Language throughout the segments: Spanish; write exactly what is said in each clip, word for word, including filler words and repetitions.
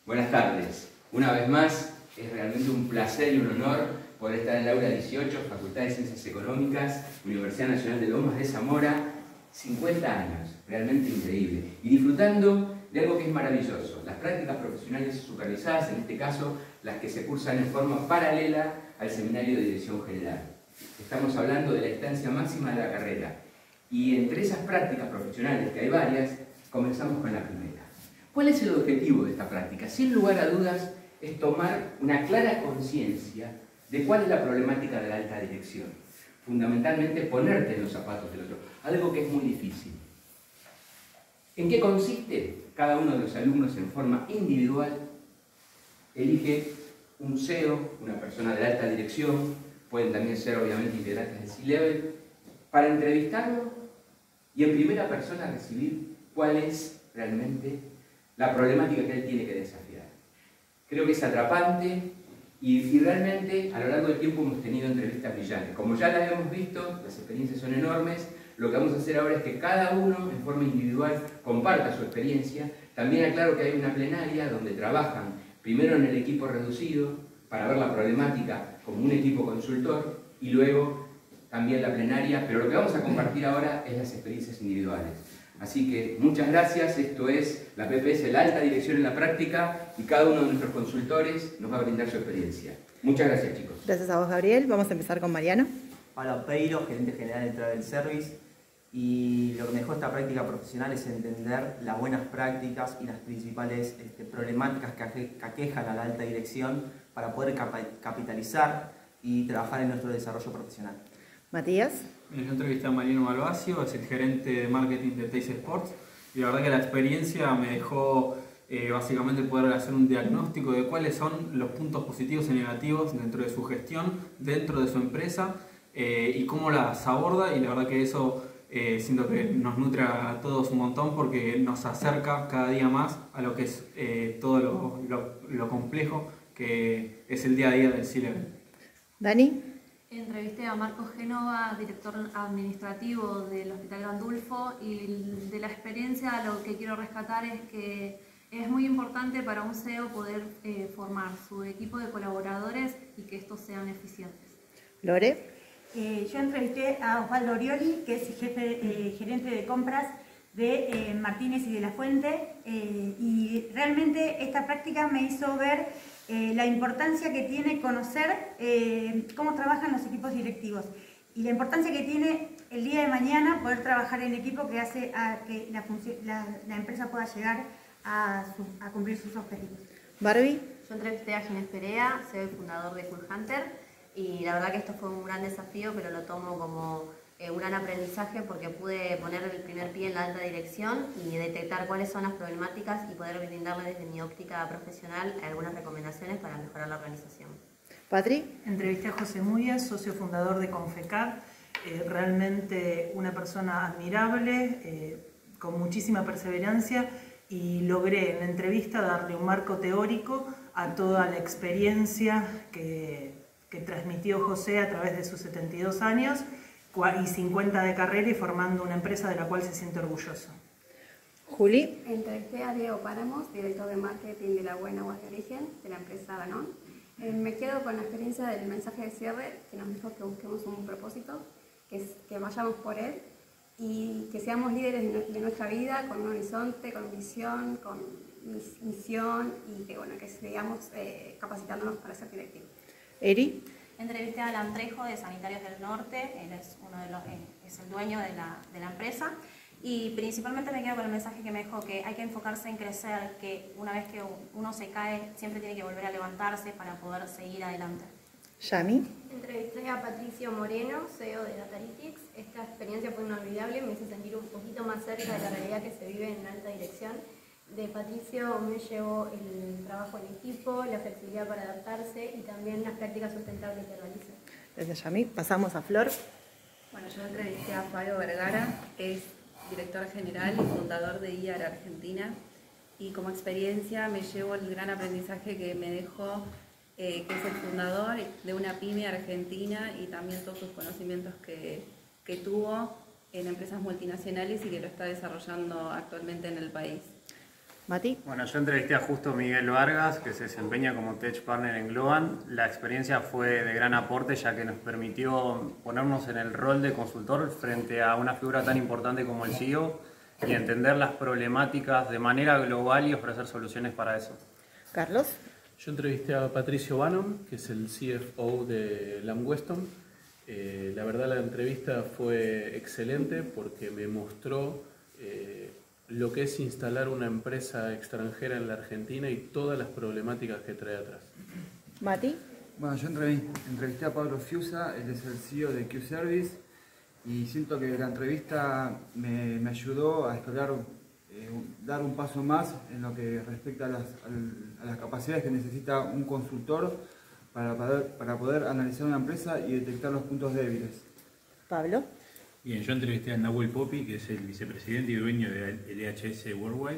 Buenas tardes. Una vez más, es realmente un placer y un honor poder estar en el aula dieciocho, Facultad de Ciencias Económicas, Universidad Nacional de Lomas de Zamora, cincuenta años, realmente increíble, y disfrutando de algo que es maravilloso, las prácticas profesionales supervisadas, en este caso, las que se cursan en forma paralela al Seminario de Dirección General. Estamos hablando de la estancia máxima de la carrera, y entre esas prácticas profesionales, que hay varias, comenzamos con la primera. ¿Cuál es el objetivo de esta práctica? Sin lugar a dudas, es tomar una clara conciencia de cuál es la problemática de la alta dirección. Fundamentalmente, ponerte en los zapatos del otro, algo que es muy difícil. ¿En qué consiste? Cada uno de los alumnos, en forma individual, elige un C E O, una persona de la alta dirección, pueden también ser obviamente integrantes del C-Level, para entrevistarlo y en primera persona recibir cuál es realmente la problemática que él tiene que desafiar. Creo que es atrapante y, y realmente a lo largo del tiempo hemos tenido entrevistas brillantes. Como ya las hemos visto, las experiencias son enormes. Lo que vamos a hacer ahora es que cada uno, en forma individual, comparta su experiencia. También aclaro que hay una plenaria donde trabajan primero en el equipo reducido para ver la problemática como un equipo consultor y luego también la plenaria, pero lo que vamos a compartir ahora es las experiencias individuales. Así que muchas gracias, esto es la P P S, la alta dirección en la práctica, y cada uno de nuestros consultores nos va a brindar su experiencia. Muchas gracias, chicos. Gracias a vos, Gabriel. Vamos a empezar con Mariano. Pablo Peiro, gerente general de Travel Service, y lo que me dejó esta práctica profesional es entender las buenas prácticas y las principales este, problemáticas que, que aquejan a la alta dirección para poder capitalizar y trabajar en nuestro desarrollo profesional. Matías. Yo entrevisté a Mariano Malvasio, es el gerente de marketing de Teis Sports, y la verdad que la experiencia me dejó eh, básicamente poder hacer un diagnóstico de cuáles son los puntos positivos y negativos dentro de su gestión, dentro de su empresa, eh, y cómo las aborda, y la verdad que eso eh, siento que nos nutre a todos un montón porque nos acerca cada día más a lo que es eh, todo lo, lo, lo complejo que es el día a día del C-Level. Dani. Entrevisté a Marcos Genova, director administrativo del Hospital Gandulfo, y de la experiencia lo que quiero rescatar es que es muy importante para un C E O poder eh, formar su equipo de colaboradores y que estos sean eficientes. Lore. Eh, yo entrevisté a Osvaldo Orioli, que es jefe, eh, gerente de compras de eh, Martínez y de la Fuente, eh, y realmente esta práctica me hizo ver eh, la importancia que tiene conocer eh, cómo trabajan los equipos directivos y la importancia que tiene el día de mañana poder trabajar en equipo que hace a que la, la, la empresa pueda llegar a, su, a cumplir sus objetivos. Barbie. Yo entrevisté a Ginés Perea, C E O y fundador de Cool Hunter, y la verdad que esto fue un gran desafío, pero lo tomo como eh, un gran aprendizaje porque pude poner el primer pie en la alta dirección y detectar cuáles son las problemáticas y poder brindarle desde mi óptica profesional algunas recomendaciones para mejorar la organización. Patri. Entrevisté a José Muyas, socio fundador de Confecar, eh, realmente una persona admirable, eh, con muchísima perseverancia, y logré en la entrevista darle un marco teórico a toda la experiencia que, que transmitió José a través de sus setenta y dos años y cincuenta de carrera y formando una empresa de la cual se siente orgulloso. Juli. Entrevisté a Diego Páramos, director de marketing de la Buena Aguas de Origen, de la empresa Danone. Eh, me quedo con la experiencia del mensaje de cierre, que nos dijo que busquemos un propósito, que, es, que vayamos por él y que seamos líderes de, de nuestra vida con un horizonte, con visión, con misión y que, bueno, que sigamos eh, capacitándonos para ser directivos. Eri. Entrevisté a Alan Trejo de Sanitarios del Norte, él es, uno de los, es el dueño de la, de la empresa, y principalmente me quedo con el mensaje que me dejó, que hay que enfocarse en crecer, que una vez que uno se cae siempre tiene que volver a levantarse para poder seguir adelante. Yami. Entrevisté a Patricio Moreno, C E O de Datalytics. Esta experiencia fue inolvidable, me hizo sentir un poquito más cerca de la realidad que se vive en la alta dirección. De Patricio me llevó el trabajo en equipo, la flexibilidad para adaptarse y también las prácticas sustentables que realiza. Gracias, Yami. Pasamos a Flor. Bueno, yo entrevisté a Fabio Vergara, es director general y fundador de I A R Argentina, y como experiencia me llevo el gran aprendizaje que me dejó, eh, que es el fundador de una pyme argentina y también todos sus conocimientos que, que tuvo en empresas multinacionales y que lo está desarrollando actualmente en el país. Mati. Bueno, yo entrevisté a Justo Miguel Vargas, que se desempeña como Tech Partner en Globan. La experiencia fue de gran aporte, ya que nos permitió ponernos en el rol de consultor frente a una figura tan importante como el C E O y entender las problemáticas de manera global y ofrecer soluciones para eso. Carlos. Yo entrevisté a Patricio Bannon, que es el C F O de Lamb Weston. Eh, la verdad la entrevista fue excelente porque me mostró eh, lo que es instalar una empresa extranjera en la Argentina y todas las problemáticas que trae atrás. Mati. Bueno, yo entrevisté a Pablo Fiusa, él es el C E O de Q-Service, y siento que la entrevista me, me ayudó a explorar, eh, dar un paso más en lo que respecta a las, a las capacidades que necesita un consultor para poder, para poder analizar una empresa y detectar los puntos débiles. Pablo. Bien, yo entrevisté a Nahuel Popi, que es el vicepresidente y dueño de L H S Worldwide.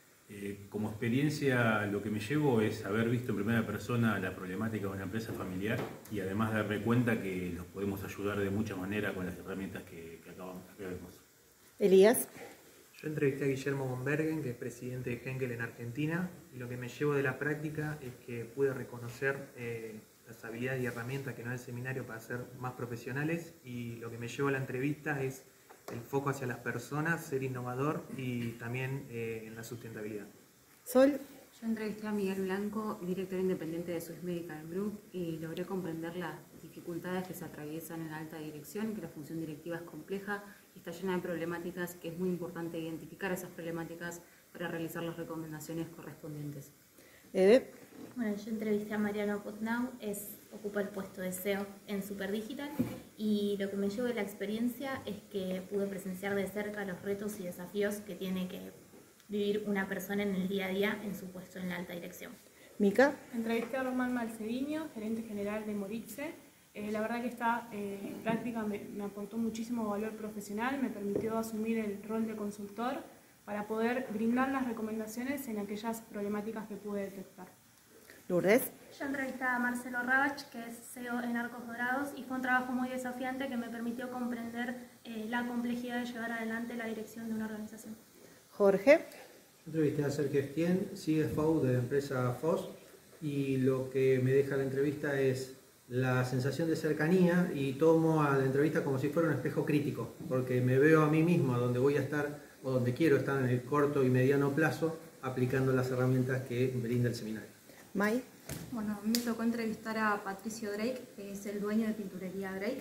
Eh, como experiencia, lo que me llevo es haber visto en primera persona la problemática de una empresa familiar y además darme cuenta que los podemos ayudar de mucha manera con las herramientas que, que acabamos de ver. Elías. Yo entrevisté a Guillermo von Bergen, que es presidente de Henkel en Argentina, y lo que me llevo de la práctica es que pude reconocer eh, las habilidades y herramientas que nos da el seminario para ser más profesionales, y lo que me llevo a la entrevista es el foco hacia las personas, ser innovador y también eh, en la sustentabilidad. Sol. Yo entrevisté a Miguel Blanco, director independiente de Swiss Medical Group, y logré comprender las dificultades que se atraviesan en la alta dirección, que la función directiva es compleja y está llena de problemáticas, que es muy importante identificar esas problemáticas para realizar las recomendaciones correspondientes. Eve. Bueno, yo entrevisté a Mariano Potnau, es, ocupa el puesto de C E O en Superdigital, y lo que me llevo de la experiencia es que pude presenciar de cerca los retos y desafíos que tiene que vivir una persona en el día a día en su puesto en la alta dirección. Mica. Entrevisté a Román Malceviño, gerente general de Moritze. Eh, la verdad que esta eh, práctica me, me aportó muchísimo valor profesional, me permitió asumir el rol de consultor para poder brindar las recomendaciones en aquellas problemáticas que pude detectar. Lourdes. Yo entrevisté a Marcelo Rabach, que es C E O en Arcos Dorados, y fue un trabajo muy desafiante que me permitió comprender eh, la complejidad de llevar adelante la dirección de una organización. Jorge. Entrevisté a Sergio Estién, C F O de la empresa F O S, y lo que me deja la entrevista es la sensación de cercanía, y tomo a la entrevista como si fuera un espejo crítico, porque me veo a mí mismo a donde voy a estar o donde quiero estar en el corto y mediano plazo aplicando las herramientas que brinda el seminario. May. Bueno, a mí me tocó entrevistar a Patricio Drake, que es el dueño de Pinturería Drake,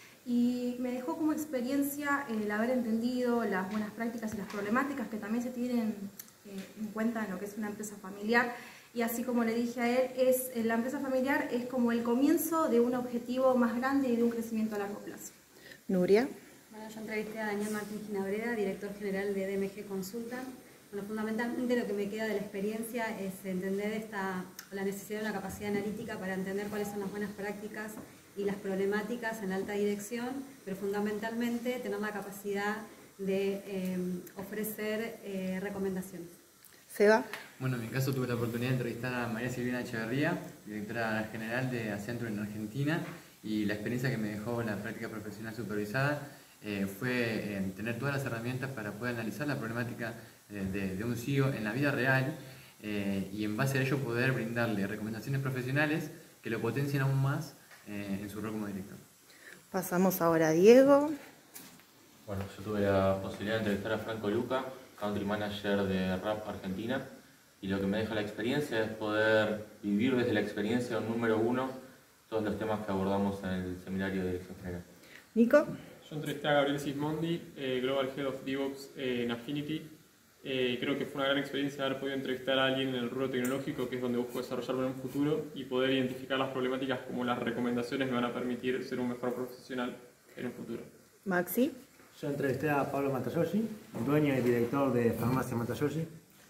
y me dejó como experiencia el haber entendido las buenas prácticas y las problemáticas que también se tienen eh, en cuenta en lo que es una empresa familiar. Y así como le dije a él, es, la empresa familiar es como el comienzo de un objetivo más grande y de un crecimiento a largo plazo. Nuria. Bueno, yo entrevisté a Daniel Martín Ginabreda, director general de D M G Consultant. Bueno, fundamentalmente lo que me queda de la experiencia es entender esta, la necesidad de una capacidad analítica para entender cuáles son las buenas prácticas y las problemáticas en la alta dirección, pero fundamentalmente tener la capacidad de eh, ofrecer eh, recomendaciones. Seba. Bueno, en mi caso tuve la oportunidad de entrevistar a María Silvina Echeverría, directora general de Accenture en Argentina, y la experiencia que me dejó la práctica profesional supervisada eh, fue eh, tener todas las herramientas para poder analizar la problemática eh, de, de un C E O en la vida real eh, y en base a ello poder brindarle recomendaciones profesionales que lo potencien aún más eh, en su rol como director. Pasamos ahora a Diego. Bueno, yo tuve la posibilidad de entrevistar a Franco Luca, Country Manager de R A P Argentina, y lo que me deja la experiencia es poder vivir desde la experiencia número uno todos los temas que abordamos en el seminario de Dirección General. Nico. Yo entrevisté a Gabriel Sismondi, eh, Global Head of DevOps eh, en Affinity. Eh, creo que fue una gran experiencia haber podido entrevistar a alguien en el rubro tecnológico, que es donde busco desarrollarme en un futuro, y poder identificar las problemáticas como las recomendaciones me van a permitir ser un mejor profesional en un futuro. Maxi. Yo entrevisté a Pablo Matayoshi, dueño y director de Farmacia Matayoshi.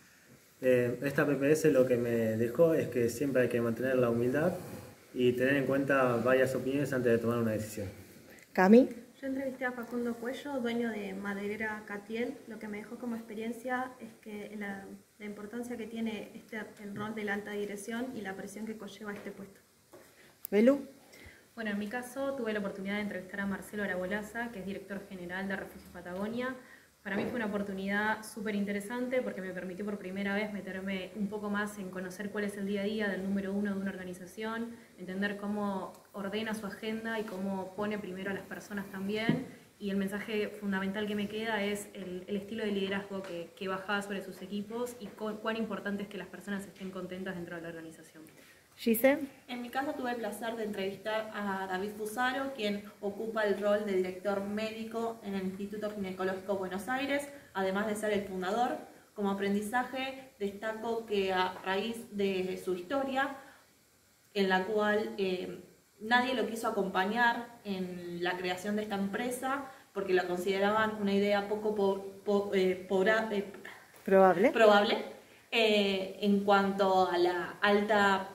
Eh, esta P P S lo que me dejó es que siempre hay que mantener la humildad y tener en cuenta varias opiniones antes de tomar una decisión. Cami. Yo entrevisté a Facundo Cuello, dueño de Maderera Catiel. Lo que me dejó como experiencia es que la, la importancia que tiene este, el rol de la alta dirección y la presión que conlleva este puesto. Belu. Bueno, en mi caso tuve la oportunidad de entrevistar a Marcelo Arabolaza, que es director general de Refugio Patagonia. Para mí fue una oportunidad súper interesante porque me permitió por primera vez meterme un poco más en conocer cuál es el día a día del número uno de una organización, entender cómo ordena su agenda y cómo pone primero a las personas también. Y el mensaje fundamental que me queda es el, el estilo de liderazgo que, que bajaba sobre sus equipos y cu cuán importante es que las personas estén contentas dentro de la organización. Gise. En mi caso tuve el placer de entrevistar a David Fusaro, quien ocupa el rol de director médico en el Instituto Ginecológico Buenos Aires, además de ser el fundador. Como aprendizaje destaco que a raíz de su historia, en la cual eh, nadie lo quiso acompañar en la creación de esta empresa porque la consideraban una idea poco po po eh, pobra, eh, probable, probable eh, en cuanto a la alta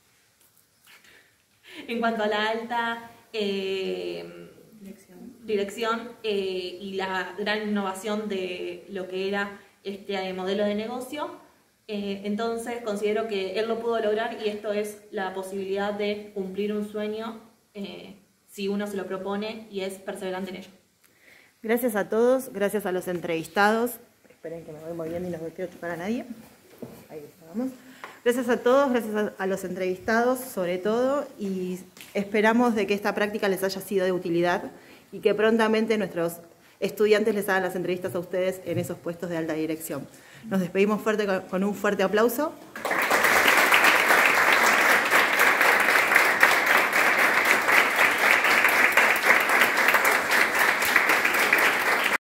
en cuanto a la alta eh, dirección, dirección eh, y la gran innovación de lo que era este eh, modelo de negocio. Eh, entonces considero que él lo pudo lograr y esto es la posibilidad de cumplir un sueño eh, si uno se lo propone y es perseverante en ello. Gracias a todos, gracias a los entrevistados. Esperen que me voy moviendo y no quiero chocar a nadie. Ahí estamos. Gracias a todos, gracias a, a los entrevistados sobre todo, y esperamos de que esta práctica les haya sido de utilidad y que prontamente nuestros estudiantes les hagan las entrevistas a ustedes en esos puestos de alta dirección. Nos despedimos fuerte con, con un fuerte aplauso.